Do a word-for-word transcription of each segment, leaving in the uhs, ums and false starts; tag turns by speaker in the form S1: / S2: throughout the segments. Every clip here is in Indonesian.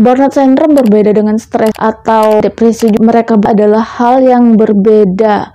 S1: Burnout syndrome berbeda dengan stres atau depresi. Mereka adalah hal yang berbeda.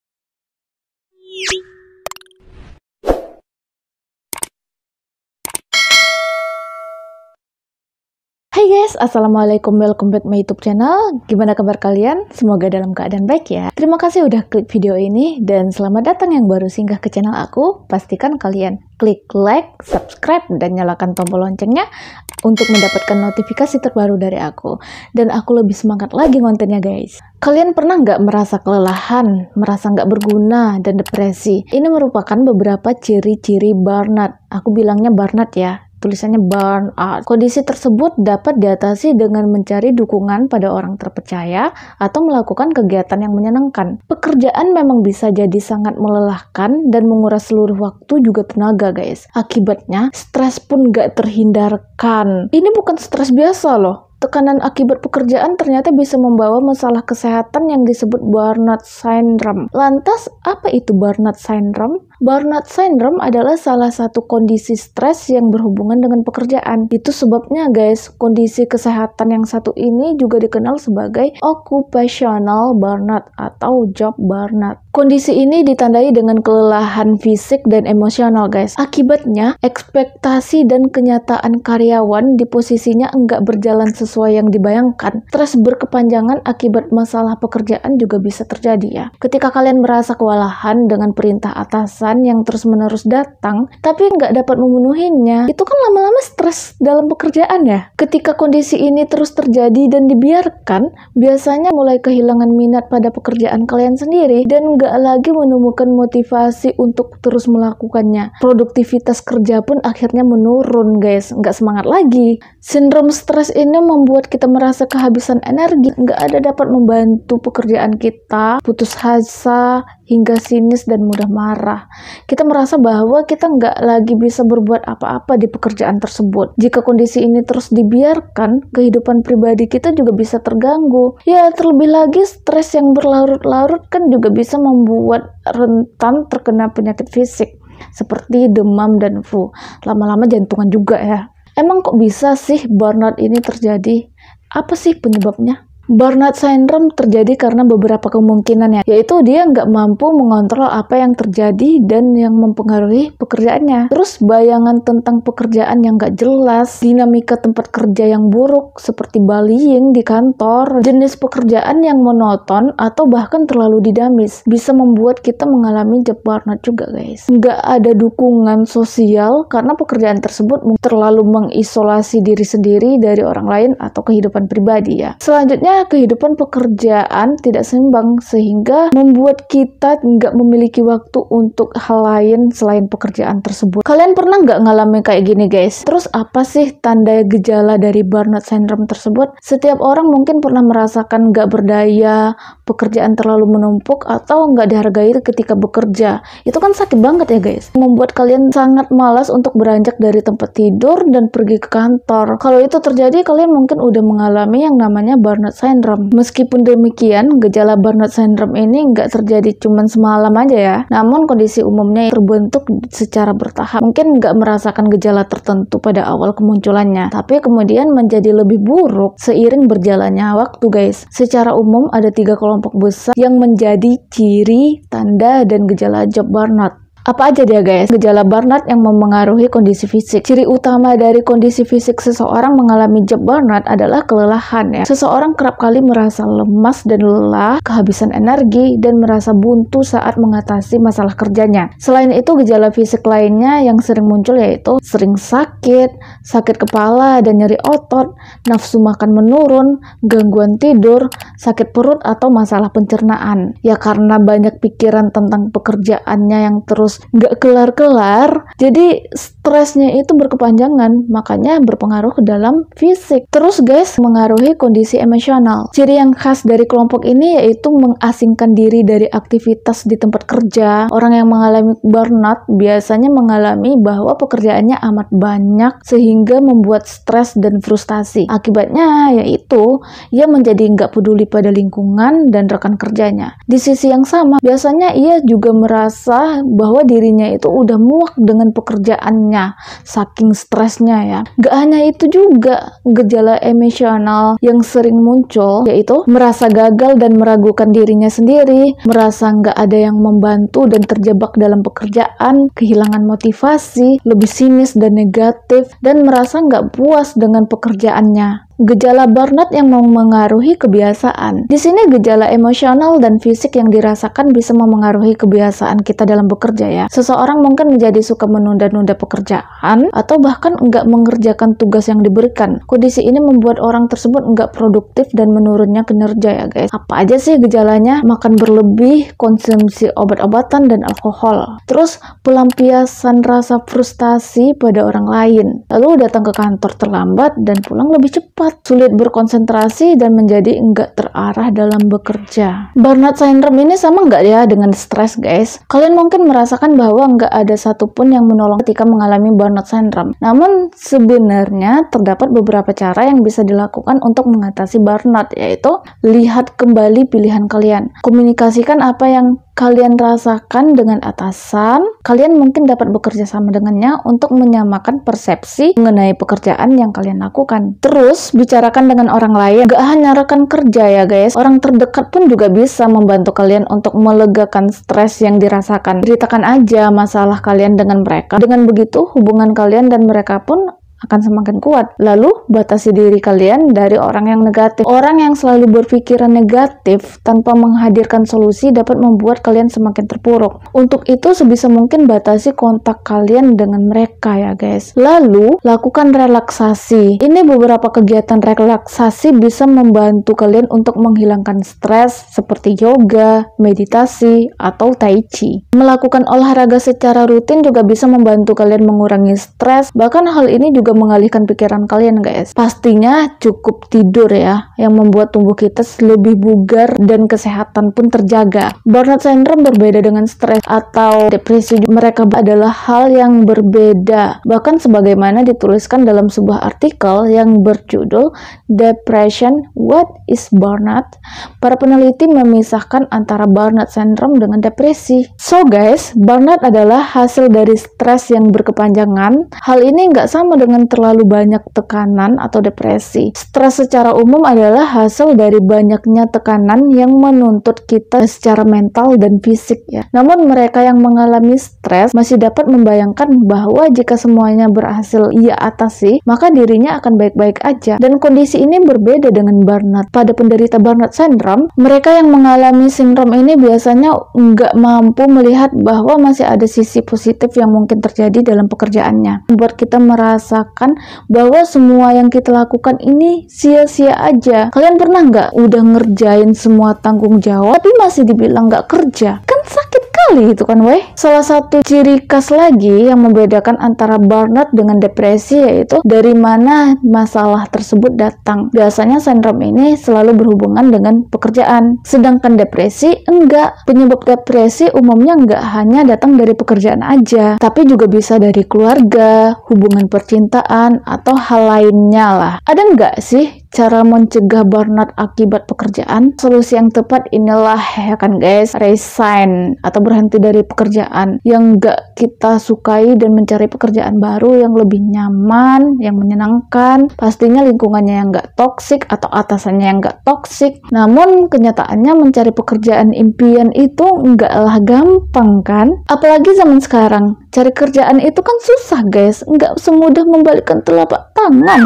S1: Hai guys, assalamualaikum, welcome back my YouTube channel. Gimana kabar kalian? Semoga dalam keadaan baik ya. Terima kasih udah klik video ini dan selamat datang yang baru singgah ke channel aku. Pastikan kalian klik like, subscribe, dan nyalakan tombol loncengnya untuk mendapatkan notifikasi terbaru dari aku. Dan aku lebih semangat lagi kontennya guys. Kalian pernah nggak merasa kelelahan, merasa nggak berguna, dan depresi? Ini merupakan beberapa ciri-ciri burnout. Aku bilangnya burnout ya. Tulisannya burnout. Kondisi tersebut dapat diatasi dengan mencari dukungan pada orang terpercaya atau melakukan kegiatan yang menyenangkan. Pekerjaan memang bisa jadi sangat melelahkan dan menguras seluruh waktu juga tenaga guys. Akibatnya, stres pun gak terhindarkan. Ini bukan stres biasa loh. Tekanan akibat pekerjaan ternyata bisa membawa masalah kesehatan yang disebut burnout syndrome. Lantas, apa itu burnout syndrome? Burnout syndrome adalah salah satu kondisi stres yang berhubungan dengan pekerjaan. Itu sebabnya guys, kondisi kesehatan yang satu ini juga dikenal sebagai occupational burnout atau job burnout. Kondisi ini ditandai dengan kelelahan fisik dan emosional guys. Akibatnya, ekspektasi dan kenyataan karyawan di posisinya enggak berjalan sesuai yang dibayangkan. Stres berkepanjangan akibat masalah pekerjaan juga bisa terjadi ya. Ketika kalian merasa kewalahan dengan perintah atasan yang terus-menerus datang, tapi nggak dapat memenuhinya, itu kan lama-lama stres dalam pekerjaan ya. Ketika kondisi ini terus terjadi dan dibiarkan, biasanya mulai kehilangan minat pada pekerjaan kalian sendiri dan nggak lagi menemukan motivasi untuk terus melakukannya. Produktivitas kerja pun akhirnya menurun guys, nggak semangat lagi. Sindrom stres ini membuat kita merasa kehabisan energi, nggak ada dapat membantu pekerjaan kita, putus asa, hingga sinis dan mudah marah. Kita merasa bahwa kita nggak lagi bisa berbuat apa-apa di pekerjaan tersebut. Jika kondisi ini terus dibiarkan, kehidupan pribadi kita juga bisa terganggu. Ya, terlebih lagi stres yang berlarut-larut kan juga bisa membuat rentan terkena penyakit fisik seperti demam dan flu. Lama-lama jantungan juga ya. Emang kok bisa sih burnout ini terjadi? Apa sih penyebabnya? Burnout syndrome terjadi karena beberapa kemungkinan ya, yaitu dia nggak mampu mengontrol apa yang terjadi dan yang mempengaruhi pekerjaannya. Terus bayangan tentang pekerjaan yang nggak jelas, dinamika tempat kerja yang buruk seperti bullying di kantor, jenis pekerjaan yang monoton atau bahkan terlalu dinamis bisa membuat kita mengalami job burnout juga guys. Nggak ada dukungan sosial karena pekerjaan tersebut terlalu mengisolasi diri sendiri dari orang lain atau kehidupan pribadi ya. Selanjutnya, kehidupan pekerjaan tidak seimbang sehingga membuat kita nggak memiliki waktu untuk hal lain selain pekerjaan tersebut. Kalian pernah nggak ngalamin kayak gini guys? Terus apa sih tanda gejala dari burnout syndrome tersebut? Setiap orang mungkin pernah merasakan nggak berdaya, pekerjaan terlalu menumpuk, atau nggak dihargai ketika bekerja. Itu kan sakit banget ya guys. Membuat kalian sangat malas untuk beranjak dari tempat tidur dan pergi ke kantor. Kalau itu terjadi, kalian mungkin udah mengalami yang namanya burnout syndrome. Meskipun demikian, gejala burnout syndrome ini nggak terjadi cuma semalam aja ya. Namun kondisi umumnya terbentuk secara bertahap. Mungkin nggak merasakan gejala tertentu pada awal kemunculannya, tapi kemudian menjadi lebih buruk seiring berjalannya waktu guys. Secara umum ada tiga kelompok besar yang menjadi ciri, tanda, dan gejala job burnout. Apa aja dia guys? Gejala burnout yang memengaruhi kondisi fisik. Ciri utama dari kondisi fisik seseorang mengalami job burnout adalah kelelahan ya. Seseorang kerap kali merasa lemas dan lelah, kehabisan energi, dan merasa buntu saat mengatasi masalah kerjanya. Selain itu, gejala fisik lainnya yang sering muncul yaitu sering sakit, sakit kepala dan nyeri otot, nafsu makan menurun, gangguan tidur, sakit perut, atau masalah pencernaan. Ya karena banyak pikiran tentang pekerjaannya yang terus nggak kelar-kelar, jadi stresnya itu berkepanjangan, makanya berpengaruh ke dalam fisik. Terus guys, mengaruhi kondisi emosional. Ciri yang khas dari kelompok ini yaitu mengasingkan diri dari aktivitas di tempat kerja. Orang yang mengalami burnout biasanya mengalami bahwa pekerjaannya amat banyak sehingga membuat stres dan frustasi. Akibatnya yaitu ia menjadi nggak peduli pada lingkungan dan rekan kerjanya. Di sisi yang sama, biasanya ia juga merasa bahwa dirinya itu udah muak dengan pekerjaannya hasilnya, saking stresnya ya. Gak hanya itu juga, gejala emosional yang sering muncul yaitu merasa gagal dan meragukan dirinya sendiri, merasa nggak ada yang membantu dan terjebak dalam pekerjaan, kehilangan motivasi, lebih sinis dan negatif, dan merasa nggak puas dengan pekerjaannya. Gejala burnout yang memengaruhi kebiasaan. Di sini gejala emosional dan fisik yang dirasakan bisa memengaruhi kebiasaan kita dalam bekerja ya. Seseorang mungkin menjadi suka menunda-nunda pekerjaan atau bahkan enggak mengerjakan tugas yang diberikan. Kondisi ini membuat orang tersebut enggak produktif dan menurunnya kinerja ya guys. Apa aja sih gejalanya? Makan berlebih, konsumsi obat-obatan dan alkohol. Terus pelampiasan rasa frustasi pada orang lain. Lalu datang ke kantor terlambat dan pulang lebih cepat. Sulit berkonsentrasi dan menjadi enggak terarah dalam bekerja. Burnout syndrome ini sama enggak ya dengan stres guys? Kalian mungkin merasakan bahwa enggak ada satupun yang menolong ketika mengalami burnout syndrome. Namun sebenarnya terdapat beberapa cara yang bisa dilakukan untuk mengatasi burnout, yaitu lihat kembali pilihan kalian. Komunikasikan apa yang kalian rasakan dengan atasan. Kalian mungkin dapat bekerja sama dengannya untuk menyamakan persepsi mengenai pekerjaan yang kalian lakukan. Terus bicarakan dengan orang lain. Gak hanya rekan kerja ya guys, orang terdekat pun juga bisa membantu kalian untuk melegakan stres yang dirasakan. Ceritakan aja masalah kalian dengan mereka. Dengan begitu hubungan kalian dan mereka pun akan semakin kuat. Lalu batasi diri kalian dari orang yang negatif. Orang yang selalu berpikiran negatif tanpa menghadirkan solusi dapat membuat kalian semakin terpuruk. Untuk itu sebisa mungkin batasi kontak kalian dengan mereka ya guys. Lalu lakukan relaksasi. Ini beberapa kegiatan relaksasi bisa membantu kalian untuk menghilangkan stres seperti yoga, meditasi, atau tai chi. Melakukan olahraga secara rutin juga bisa membantu kalian mengurangi stres. Bahkan hal ini juga mengalihkan pikiran kalian guys. Pastinya cukup tidur ya, yang membuat tubuh kita lebih bugar dan kesehatan pun terjaga. Burnout syndrome berbeda dengan stres atau depresi. Mereka adalah hal yang berbeda. Bahkan sebagaimana dituliskan dalam sebuah artikel yang berjudul Depression, What is Burnout? Para peneliti memisahkan antara burnout syndrome dengan depresi. So guys, burnout adalah hasil dari stres yang berkepanjangan. Hal ini nggak sama dengan terlalu banyak tekanan atau depresi. Stres secara umum adalah hasil dari banyaknya tekanan yang menuntut kita secara mental dan fisik ya. Namun mereka yang mengalami stres masih dapat membayangkan bahwa jika semuanya berhasil ia atasi, maka dirinya akan baik-baik aja. Dan kondisi ini berbeda dengan burnout. Pada penderita burnout syndrome, mereka yang mengalami sindrom ini biasanya nggak mampu melihat bahwa masih ada sisi positif yang mungkin terjadi dalam pekerjaannya. Membuat kita merasa bahwa semua yang kita lakukan ini sia-sia aja. Kalian pernah nggak udah ngerjain semua tanggung jawab tapi masih dibilang nggak kerja? Kan sakit kali itu kan weh. Salah satu ciri khas lagi yang membedakan antara burnout dengan depresi yaitu dari mana masalah tersebut datang. Biasanya sindrom ini selalu berhubungan dengan pekerjaan, sedangkan depresi enggak. Penyebab depresi umumnya enggak hanya datang dari pekerjaan aja, tapi juga bisa dari keluarga, hubungan percintaan, atau hal lainnya lah. Ada nggak sih cara mencegah burnout akibat pekerjaan? Solusi yang tepat inilah ya kan guys, resign atau berhenti dari pekerjaan yang nggak kita sukai dan mencari pekerjaan baru yang lebih nyaman, yang menyenangkan. Pastinya lingkungannya yang nggak toksik atau atasannya yang nggak toksik. Namun kenyataannya mencari pekerjaan impian itu nggaklah gampang kan? Apalagi zaman sekarang, cari kerjaan itu kan susah guys, nggak semudah membalikkan telapak tangan.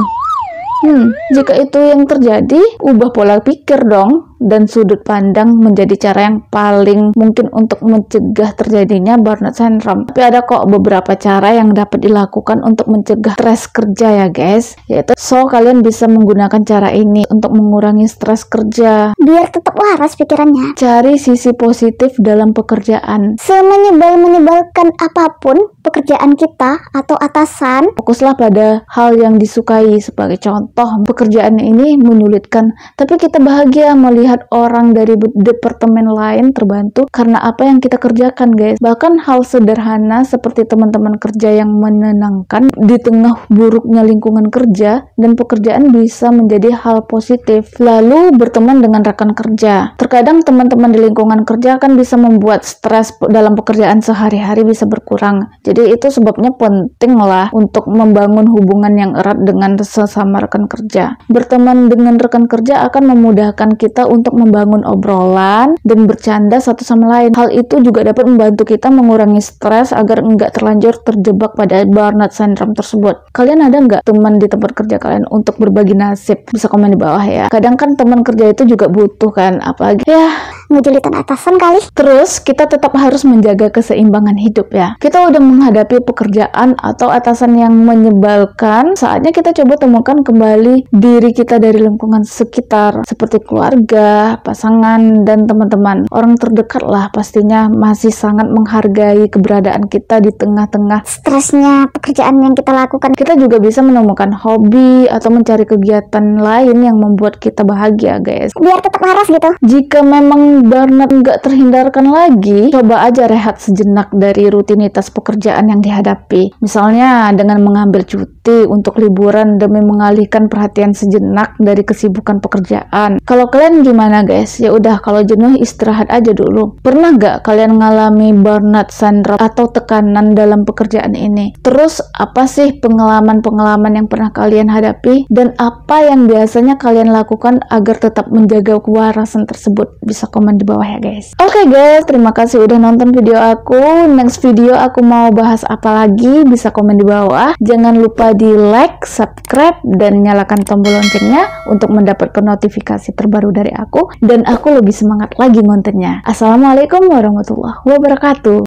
S1: Hmm, jika itu yang terjadi, ubah pola pikir dong, dan sudut pandang menjadi cara yang paling mungkin untuk mencegah terjadinya burnout syndrome. Tapi ada kok beberapa cara yang dapat dilakukan untuk mencegah stres kerja ya guys, yaitu so kalian bisa menggunakan cara ini untuk mengurangi stres kerja
S2: biar tetap waras pikirannya.
S1: Cari sisi positif dalam pekerjaan.
S2: Semenyebal-menyebalkan apapun pekerjaan kita atau atasan,
S1: fokuslah pada hal yang disukai. Sebagai contoh, pekerjaan ini menyulitkan, tapi kita bahagia melihat melihat orang dari departemen lain terbantu karena apa yang kita kerjakan, guys. Bahkan hal sederhana seperti teman-teman kerja yang menenangkan di tengah buruknya lingkungan kerja dan pekerjaan bisa menjadi hal positif. Lalu berteman dengan rekan kerja. Terkadang teman-teman di lingkungan kerja kan bisa membuat stres dalam pekerjaan sehari-hari bisa berkurang. Jadi itu sebabnya penting lah untuk membangun hubungan yang erat dengan sesama rekan kerja. Berteman dengan rekan kerja akan memudahkan kita untuk membangun obrolan dan bercanda satu sama lain. Hal itu juga dapat membantu kita mengurangi stres agar enggak terlanjur terjebak pada burnout syndrome tersebut. Kalian ada nggak teman di tempat kerja kalian untuk berbagi nasib? Bisa komen di bawah ya. Kadang kan teman kerja itu juga butuh kan, apalagi ya
S2: ngejulitan atasan kali.
S1: Terus kita tetap harus menjaga keseimbangan hidup ya. Kita udah menghadapi pekerjaan atau atasan yang menyebalkan, saatnya kita coba temukan kembali diri kita dari lingkungan sekitar seperti keluarga, pasangan, dan teman-teman. Orang terdekat lah pastinya masih sangat menghargai keberadaan kita di tengah-tengah
S2: Stresnya pekerjaan yang kita lakukan.
S1: Kita juga bisa menemukan hobi atau mencari kegiatan lain yang membuat kita bahagia, guys.
S2: Biar tetap waras gitu.
S1: Jika memang burnout nggak terhindarkan lagi, coba aja rehat sejenak dari rutinitas pekerjaan yang dihadapi. Misalnya dengan mengambil cuti untuk liburan demi mengalihkan perhatian sejenak dari kesibukan pekerjaan. Kalau kalian gimana, guys? Ya udah, kalau jenuh istirahat aja dulu. Pernah nggak kalian ngalami burnout syndrome atau tekanan dalam pekerjaan ini? Terus apa sih pengalaman-pengalaman yang pernah kalian hadapi dan apa yang biasanya kalian lakukan agar tetap menjaga kewarasan tersebut? Bisa komen di bawah ya, guys. Oke, okay, guys, terima kasih udah nonton video aku. Next video aku mau bahas apa lagi? Bisa komen di bawah. Jangan lupa di like, subscribe, dan nyalakan tombol loncengnya untuk mendapatkan notifikasi terbaru dari aku dan aku lebih semangat lagi kontennya. Assalamualaikum warahmatullahi wabarakatuh.